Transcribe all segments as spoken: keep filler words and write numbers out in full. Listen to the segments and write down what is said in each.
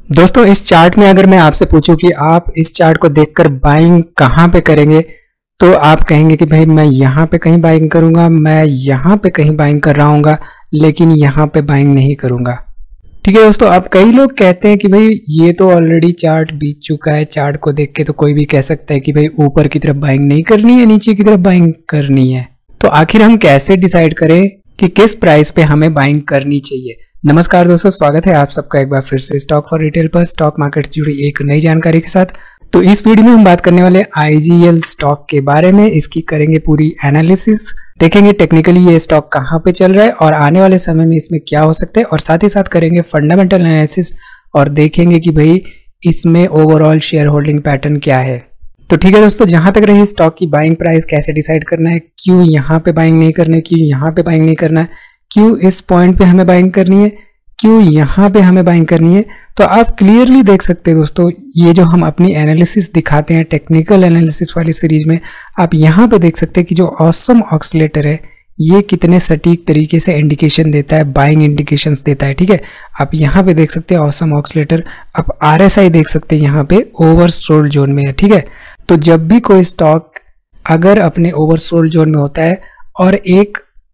दोस्तों इस चार्ट में अगर मैं आपसे पूछूं कि आप इस चार्ट को देखकर बाइंग कहाँ पे करेंगे, तो आप कहेंगे कि भाई मैं यहाँ पे कहीं बाइंग करूंगा, मैं यहाँ पे कहीं बाइंग कर रहा हूँगा, लेकिन यहाँ पे बाइंग नहीं करूंगा। ठीक है दोस्तों, अब कई लोग कहते हैं कि भाई ये तो ऑलरेडी चार्ट बीत चुका है, चार्ट को देख के तो कोई भी कह सकता है कि भाई ऊपर की तरफ बाइंग नहीं करनी है, नीचे की तरफ बाइंग करनी है। तो आखिर हम कैसे डिसाइड करें कि किस प्राइस पे हमें बाइंग करनी चाहिए। नमस्कार दोस्तों, स्वागत है आप सबका एक बार फिर से स्टॉक फॉर रिटेल पर स्टॉक मार्केट से जुड़ी एक नई जानकारी के साथ। तो इस वीडियो में हम बात करने वाले आईजीएल स्टॉक के बारे में, इसकी करेंगे पूरी एनालिसिस, देखेंगे टेक्निकली ये स्टॉक कहाँ पे चल रहा है और आने वाले समय में इसमें क्या हो सकता है, और साथ ही साथ करेंगे फंडामेंटल एनालिसिस और देखेंगे कि भाई इसमें ओवरऑल शेयर होल्डिंग पैटर्न क्या है। तो ठीक है दोस्तों, जहां तक रही स्टॉक की बाइंग प्राइस कैसे डिसाइड करना है, क्यों यहाँ पे बाइंग नहीं करना है, क्यों यहाँ पे बाइंग नहीं करना है, क्यों इस पॉइंट पे हमें बाइंग करनी है, क्यों यहाँ पे हमें बाइंग करनी है, तो आप क्लियरली देख सकते हैं दोस्तों। ये जो हम अपनी एनालिसिस दिखाते हैं टेक्निकल एनालिसिस वाली सीरीज में, आप यहाँ पे देख सकते हैं कि जो ऑसम ऑक्सीलेटर है ये कितने सटीक तरीके से इंडिकेशन देता है, बाइंग इंडिकेशंस देता है। ठीक है, आप यहाँ पे देख सकते हैं ऑसम ऑक्सीलेटर। आप आरएसआई देख सकते हैं यहाँ पे ओवरसोल्ड जोन में है। ठीक है, तो जब भी कोई स्टॉक अगर अपने ओवरसोल्ड जोन में होता है और एक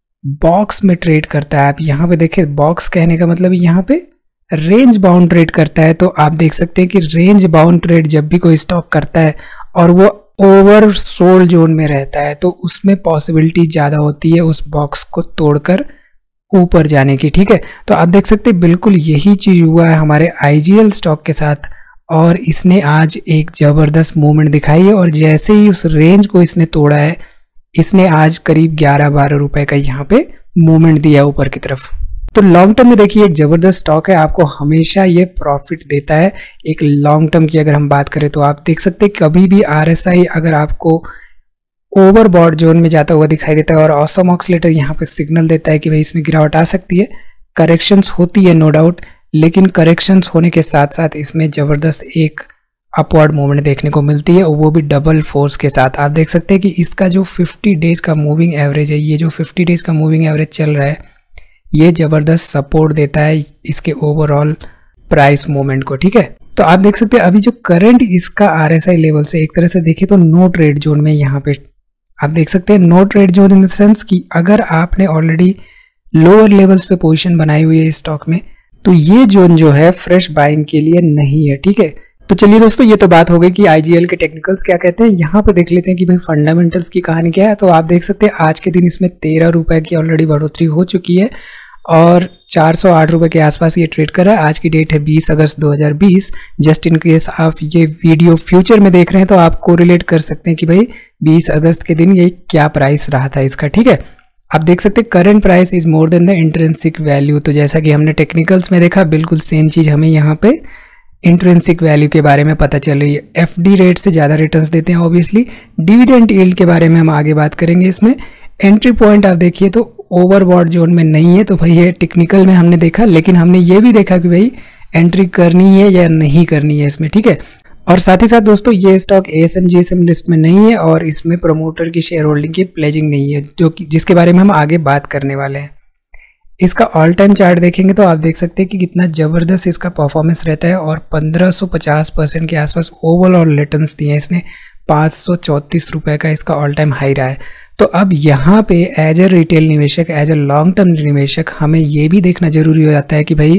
बॉक्स में ट्रेड करता है, आप यहाँ पे देखिए, बॉक्स कहने का मतलब यहाँ पे रेंज बाउंड ट्रेड करता है, तो आप देख सकते हैं कि रेंज बाउंड ट्रेड जब भी कोई स्टॉक करता है और वो ओवरसोल्ड जोन में रहता है, तो उसमें पॉसिबिलिटी ज़्यादा होती है उस बॉक्स को तोड़कर ऊपर जाने की। ठीक है, तो आप देख सकते हैं बिल्कुल यही चीज़ हुआ है हमारे आईजीएल स्टॉक के साथ, और इसने आज एक ज़बरदस्त मूवमेंट दिखाई है, और जैसे ही उस रेंज को इसने तोड़ा है, इसने आज करीब ग्यारह बारह रुपए का यहाँ पे मूवमेंट दिया ऊपर की तरफ। तो लॉन्ग टर्म में देखिए एक जबरदस्त स्टॉक है, आपको हमेशा ये प्रॉफिट देता है। एक लॉन्ग टर्म की अगर हम बात करें तो आप देख सकते हैं कभी भी आरएसआई अगर आपको ओवरबॉट जोन में जाता हुआ दिखाई देता है और ऑसम ऑक्सीलेटर यहाँ पे सिग्नल देता है कि भाई इसमें गिरावट आ सकती है, करेक्शंस होती है नो डाउट, लेकिन करेक्शंस होने के साथ साथ इसमें जबरदस्त एक अपवर्ड मूवमेंट देखने को मिलती है, और वो भी डबल फोर्स के साथ। आप देख सकते हैं कि इसका जो पचास डेज का मूविंग एवरेज है, ये जो पचास डेज का मूविंग एवरेज चल रहा है, ये जबरदस्त सपोर्ट देता है इसके ओवरऑल प्राइस मूवमेंट को। ठीक है, तो आप देख सकते हैं अभी जो करंट इसका आरएसआई लेवल से एक तरह से देखें तो नो ट्रेड जोन में, यहाँ पे आप देख सकते हैं no trade zone in the sense कि अगर आपने ऑलरेडी लोअर लेवल्स पे पोजीशन बनाई हुई है स्टॉक में, तो ये जोन जो है फ्रेश बाइंग के लिए नहीं है। ठीक है, तो चलिए दोस्तों, ये तो बात हो गई कि आईजीएल के टेक्निकल्स क्या कहते हैं। यहाँ पे देख लेते हैं कि भाई फंडामेंटल्स की कहानी क्या है। तो आप देख सकते हैं आज के दिन इसमें तेरह रुपए की ऑलरेडी बढ़ोतरी हो चुकी है और चार सौ आठ रुपए के आसपास ये ट्रेड कर रहा है। आज की डेट है बीस अगस्त दो हज़ार बीस। जस्ट इन केस आप ये वीडियो फ्यूचर में देख रहे हैं तो आप कोरिलेट कर सकते हैं कि भाई बीस अगस्त के दिन ये क्या प्राइस रहा था इसका। ठीक है, आप देख सकते हैं current price is more than the intrinsic value. तो जैसा कि हमने टेक्निकल्स में देखा, बिल्कुल सेम चीज हमें यहाँ पे इंट्रिंसिक वैल्यू के बारे में पता चल रही है। एफडी रेट से ज़्यादा रिटर्न्स देते हैं ऑब्वियसली। डिविडेंड यील्ड के बारे में हम आगे बात करेंगे। इसमें एंट्री पॉइंट आप देखिए तो ओवरबॉट जोन में नहीं है, तो भाई ये टेक्निकल में हमने देखा, लेकिन हमने ये भी देखा कि भाई एंट्री करनी है या नहीं करनी है इसमें। ठीक है, और साथ ही साथ दोस्तों ये स्टॉक एएसएम जीएसएम लिस्ट में नहीं है और इसमें प्रमोटर की शेयर होल्डिंग की प्लेजिंग नहीं है, जो कि जिसके बारे में हम आगे बात करने वाले हैं। इसका ऑल टाइम चार्ट देखेंगे तो आप देख सकते हैं कि कितना ज़बरदस्त इसका परफॉर्मेंस रहता है, और पंद्रह सौ पचास परसेंट के आसपास ओवरऑल रिटर्न्स दिए हैं इसने। पाँच सौ चौंतीस रुपये का इसका ऑल टाइम हाई रहा है। तो अब यहाँ पे एज ए रिटेल निवेशक, एज ए लॉन्ग टर्म निवेशक, हमें ये भी देखना जरूरी हो जाता है कि भाई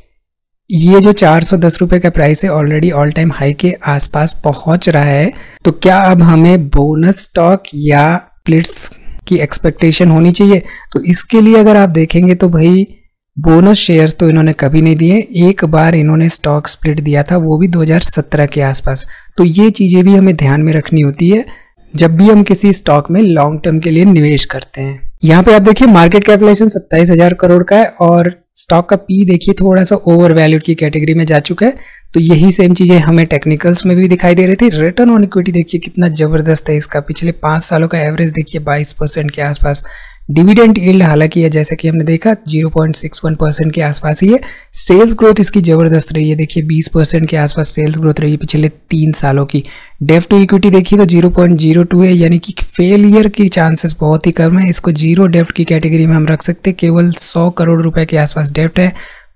ये जो चार सौ दस रुपये का प्राइस है ऑलरेडी ऑल टाइम हाई के आसपास पहुँच रहा है, तो क्या अब हमें बोनस स्टॉक या स्प्लिट्स की एक्सपेक्टेशन होनी चाहिए। तो इसके लिए अगर आप देखेंगे तो भाई बोनस शेयर्स तो इन्होंने कभी नहीं दिए। एक बार इन्होंने स्टॉक स्प्लिट दिया था, वो भी दो हज़ार सत्रह के आसपास। तो ये चीज़ें भी हमें ध्यान में रखनी होती है जब भी हम किसी स्टॉक में लॉन्ग टर्म के लिए निवेश करते हैं। यहाँ पे आप देखिए मार्केट कैपिटलाइजेशन सत्ताईस हजार करोड़ का है, और स्टॉक का पी देखिए थोड़ा सा ओवर वैल्यूड की कैटेगरी में जा चुका है। तो यही सेम चीजें हमें टेक्निकल्स में भी दिखाई दे रही थी। रिटर्न ऑन इक्विटी देखिए कितना जबरदस्त है इसका, पिछले पाँच सालों का एवरेज देखिए बाईस परसेंट के आसपास। डिविडेंड यील्ड हालांकि है जैसे कि हमने देखा zero point six one percent के आसपास ही है। सेल्स ग्रोथ इसकी जबरदस्त रही है, देखिए बीस परसेंट के आसपास सेल्स ग्रोथ रही है पिछले तीन सालों की। डेब्ट टू इक्विटी देखिए तो ज़ीरो पॉइंट ज़ीरो टू है, यानी कि फेलियर की चांसेस बहुत ही कम है। इसको जीरो डेब्ट की कैटेगरी में हम रख सकते हैं। केवल सौ करोड़ रुपए के आसपास डेब्ट है,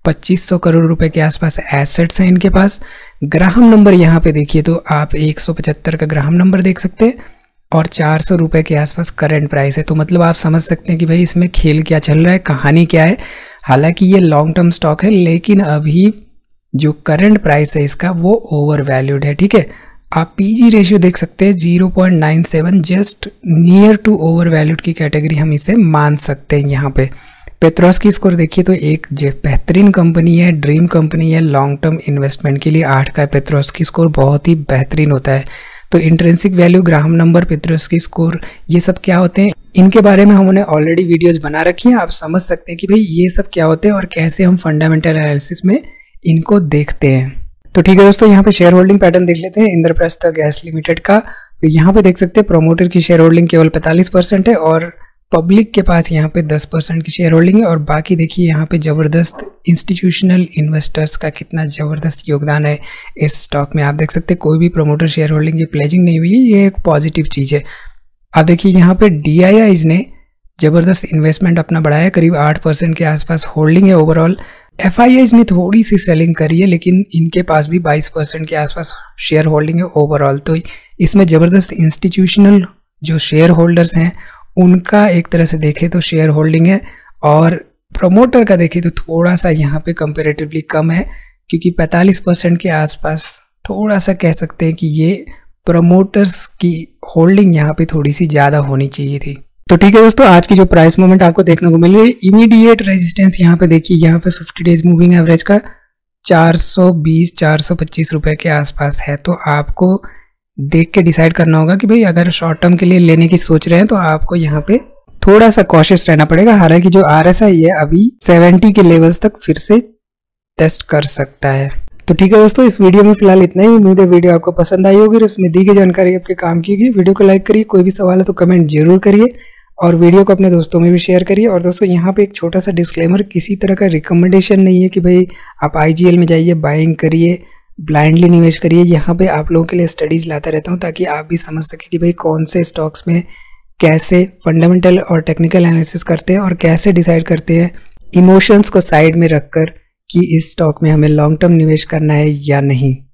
पच्चीस सौ करोड़ रुपए के आसपास एसेट्स हैं इनके पास। ग्राहम नंबर यहाँ पे देखिए तो आप एक सौ पचहत्तर का ग्राहम नंबर देख सकते हैं और चार सौ रुपए के आसपास करंट प्राइस है। तो मतलब आप समझ सकते हैं कि भाई इसमें खेल क्या चल रहा है, कहानी क्या है। हालांकि ये लॉन्ग टर्म स्टॉक है, लेकिन अभी जो करंट प्राइस है इसका वो ओवर वैल्यूड है। ठीक है, आप पीजी रेशियो देख सकते हैं zero point nine seven, just near to over valued की कैटेगरी हम इसे मान सकते हैं। यहाँ पे पेट्रोस्की स्कोर देखिए तो एक बेहतरीन कंपनी है, ड्रीम कंपनी है लॉन्ग टर्म इन्वेस्टमेंट के लिए। आठ का पेट्रोस्की स्कोर बहुत ही बेहतरीन होता है। तो intrinsic value, Graham number, Piotroski score, ये सब क्या होते हैं, इनके बारे में हमने ऑलरेडी वीडियोज बना रखी हैं। आप समझ सकते हैं कि भाई ये सब क्या होते हैं और कैसे हम फंडामेंटल एनालिसिस में इनको देखते हैं। तो ठीक है दोस्तों, यहाँ पे शेयर होल्डिंग पैटर्न देख लेते हैं इंद्रप्रस्थ गैस लिमिटेड का। तो यहाँ पे देख सकते हैं प्रोमोटर की शेयर होल्डिंग केवल पैंतालीस परसेंट है और पब्लिक के पास यहाँ पे दस परसेंट की शेयर होल्डिंग है। और बाकी देखिए यहाँ पे जबरदस्त इंस्टीट्यूशनल इन्वेस्टर्स का कितना जबरदस्त योगदान है इस स्टॉक में। आप देख सकते हैं कोई भी प्रोमोटर शेयर होल्डिंग की प्लेजिंग नहीं हुई है, ये एक पॉजिटिव चीज़ है। आप देखिए यहाँ पे डी आई आईज ने जबरदस्त इन्वेस्टमेंट अपना बढ़ाया, करीब आठ परसेंट के आसपास होल्डिंग है ओवरऑल। एफ आई आईज ने थोड़ी सी सेलिंग करी है, लेकिन इनके पास भी बाईस परसेंट के आसपास शेयर होल्डिंग है ओवरऑल। तो इसमें जबरदस्त इंस्टीट्यूशनल जो शेयर होल्डर्स हैं उनका एक तरह से देखें तो शेयर होल्डिंग है, और प्रमोटर का देखें तो थोड़ा सा यहाँ पे कंपेरेटिवली कम है, क्योंकि पैंतालीस परसेंट के आसपास थोड़ा सा कह सकते हैं कि ये प्रमोटर्स की होल्डिंग यहाँ पे थोड़ी सी ज़्यादा होनी चाहिए थी। तो ठीक है दोस्तों, आज की जो प्राइस मूवमेंट आपको देखने को मिल रही है, इमीडिएट रेजिस्टेंस यहाँ पे देखिए, यहाँ पे फिफ्टी डेज मूविंग एवरेज का चार सौ बीस चार सौ पच्चीस रुपए के आसपास है। तो आपको देख के डिसाइड करना होगा कि भाई अगर शॉर्ट टर्म के लिए लेने की सोच रहे हैं तो आपको यहाँ पे थोड़ा सा कॉशियस रहना पड़ेगा। हालांकि जो आर एस आई है अभी सत्तर के लेवल्स तक फिर से टेस्ट कर सकता है। तो ठीक है दोस्तों, इस वीडियो में फिलहाल इतना ही। उम्मीद है वीडियो आपको पसंद आई होगी और उसमें दी गई जानकारी आपके काम की होगी। वीडियो को लाइक करिए, कोई भी सवाल है तो कमेंट जरूर करिए और वीडियो को अपने दोस्तों में भी शेयर करिए। और दोस्तों यहाँ पे एक छोटा सा डिस्क्लेमर, किसी तरह का रिकमेंडेशन नहीं है कि भाई आप आई जी एल में जाइए, बाइंग करिए, ब्लाइंडली निवेश करिए। यहाँ पे आप लोगों के लिए स्टडीज लाता रहता हूँ ताकि आप भी समझ सके कि भाई कौन से स्टॉक्स में कैसे फंडामेंटल और टेक्निकल एनालिसिस करते हैं और कैसे डिसाइड करते हैं इमोशंस को साइड में रखकर कि इस स्टॉक में हमें लॉन्ग टर्म निवेश करना है या नहीं।